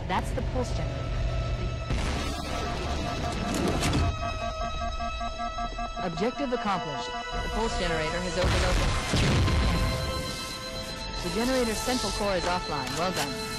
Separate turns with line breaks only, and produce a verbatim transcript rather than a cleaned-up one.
That's the pulse generator. Objective accomplished. The pulse generator has overloaded. The generator's central core is offline. Well done.